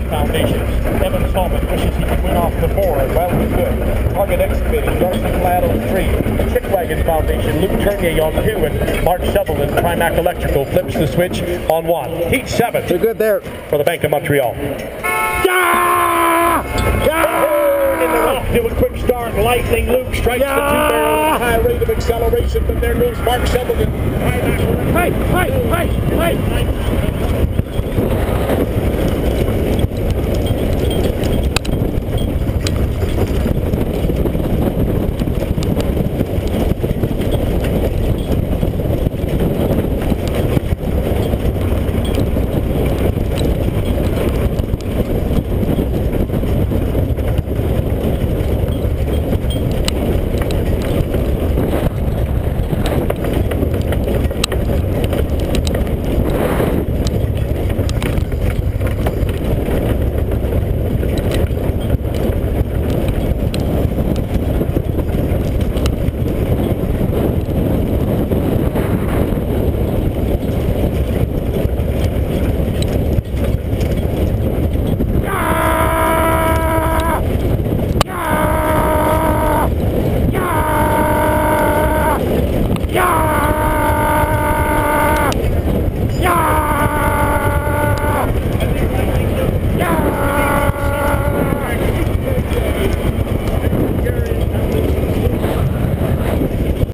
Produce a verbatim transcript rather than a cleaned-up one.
Foundation. Evan Stallman wishes he could win off the four as well as good. Target Excavating, Darcy Platt on three. Trick Wagon Foundation, Luke Tournier on two, and Mark Sutherland, Trimac Electrical, flips the switch on one. Heat seven. They're good there. For the Bank of Montreal. Yeah! Yeah! In the rough, do a quick start. Lightning Luke strikes Yeah! the two barrels. High rate of acceleration, but there goes Mark Sutherland. Hey, hey, hey, hey!